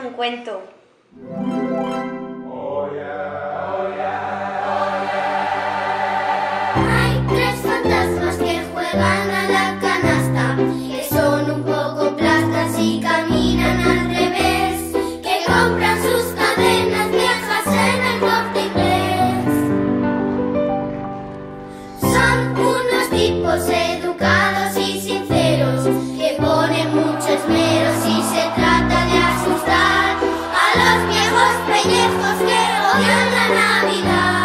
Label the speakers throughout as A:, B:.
A: un cuento.
B: Hay tres fantasmas que juegan a la canasta, que son un poco plastas y caminan al revés, que compran sus cadenas viejas en el Corte Inglés. Son unos tipos educados y sinceros, que ponen mucho esmero si se trata de asustar a los viejos pellejos que odian la Navidad.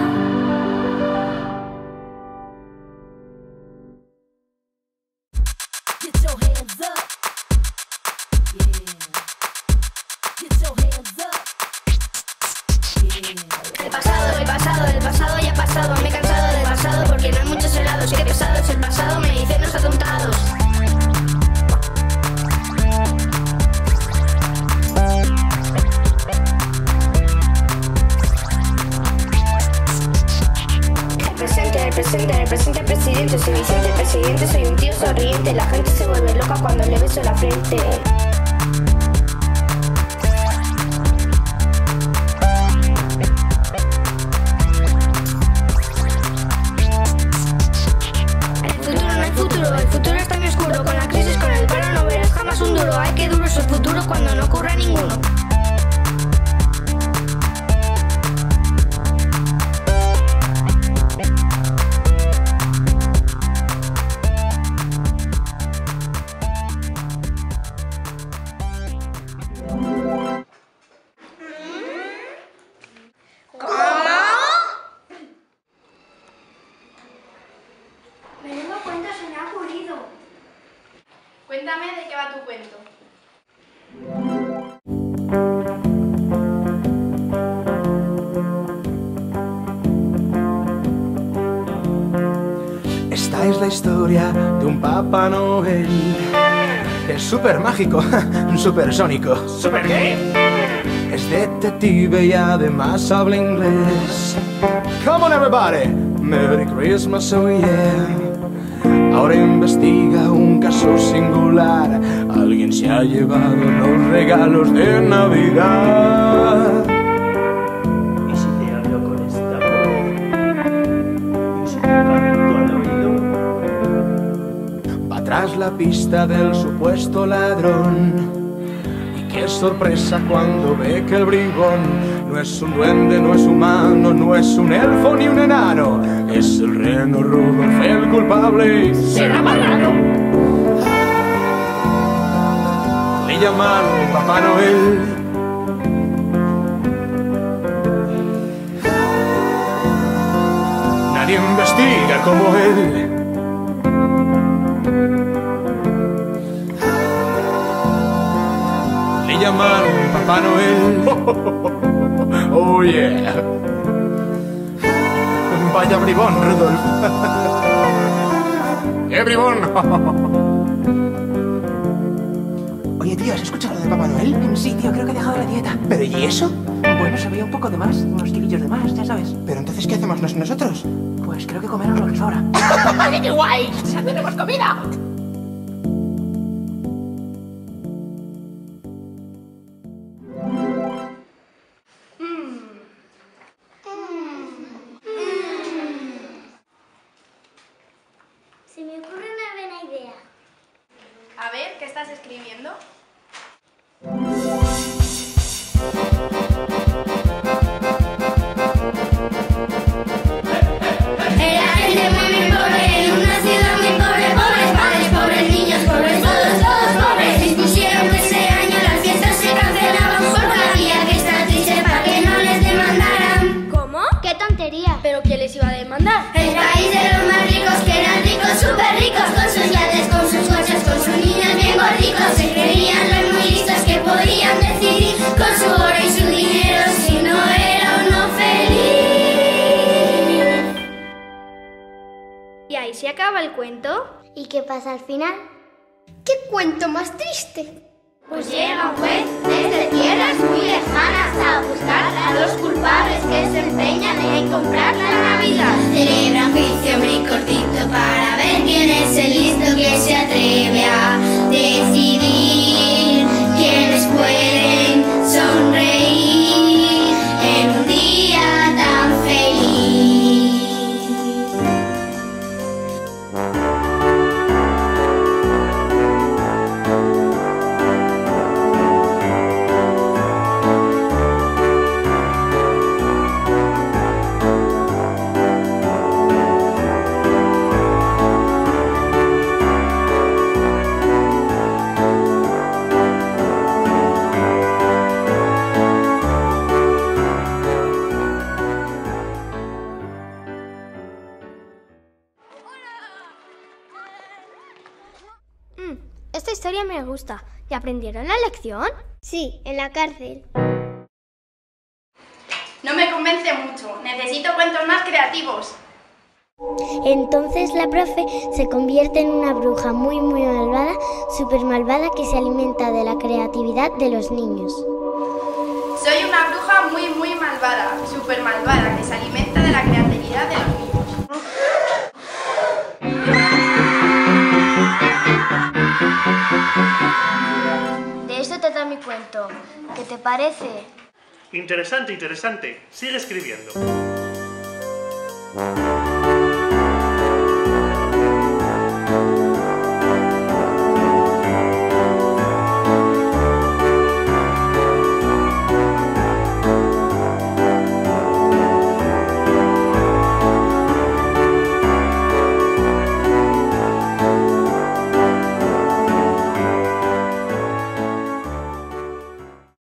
C: El pasado ya ha pasado, me he cansado del pasado porque no hay muchos helados y qué pesado es el pasado, me dicen los atontados. El presente presidente, soy Vicente el presidente, soy un tío sonriente, la gente se vuelve loca cuando le beso la frente. El futuro está muy oscuro, con la crisis, con el paro no verás jamás un duro. Ay, qué duro es el futuro cuando no ocurra ninguno.
B: Menudo cuento se me ha ocurrido.
D: Cuéntame de qué va tu cuento.
E: Esta es la historia de un Papá Noel. Es súper mágico, súper sónico. ¿Súper qué? Es detective y además habla inglés. Come on everybody, Merry Christmas, oh yeah. Ahora investiga un caso singular. Alguien se ha llevado los regalos de Navidad.
F: ¿Y si te hablo con esta voz? ¿Y si te canto al oído?
E: Va tras la pista del supuesto ladrón. Y qué sorpresa cuando ve que el bribón no es un duende, no es humano, no es un elfo ni un enano. Es el reno Rudolf el culpable. ¡Será malvado! Le llaman Papá Noel. Nadie investiga como él. Le llaman Papá Noel. Oh yeah. Vaya bribón, Rudolf. ¡Qué bribón!
G: Oye, tío, ¿has escuchado lo de Papá Noel? Sí, tío, creo que he dejado la dieta.
E: ¿Pero y eso?
G: Bueno, se veía un poco de más, unos kilillos de más, ya sabes.
E: ¿Pero entonces qué hacemos nosotros?
G: Pues creo que comernos lo que sobra.
E: ¡Qué guay! ¡Ya tenemos comida!
B: Se me ocurre una buena idea.
D: A ver, ¿qué estás escribiendo?
B: Era gente muy pobre en una ciudad muy pobre, pobres padres, pobres niños, pobres todos, todos pobres. Dispusieron que ese año las fiestas se cancelaban porque había que estar triste para que no les demandaran.
C: ¿Cómo?
B: ¡Qué tontería!
C: ¿Pero quién les iba a demandar?
B: El país de los más ricos, que eran ricos, súper ricos, con sus yates, con sus coches, con sus niños bien gorditos. Se creían los muy listos que podían decidir con su oro y su dinero si no era uno feliz.
C: ¿Y ahí se acaba el cuento?
B: ¿Y qué pasa al final?
C: ¡Qué cuento más triste!
B: Pues llega un juez desde tierras muy lejanas a buscar a los culpables que se empeñan en comprar la Navidad. Celebra un juicio muy cortito para ver quién es el listo que se atreve a decidir quiénes pueden
A: Esta historia me gusta. ¿Y aprendieron la lección?
H: Sí, en la cárcel.
D: No me convence mucho. Necesito cuentos más creativos.
H: Entonces la profe se convierte en una bruja muy malvada, súper malvada, que se alimenta de la creatividad de los niños.
D: Soy una bruja muy malvada, súper malvada, que se alimenta de la creatividad de los niños.
A: De esto trata mi cuento. ¿Qué te parece?
F: Interesante, interesante. Sigue escribiendo.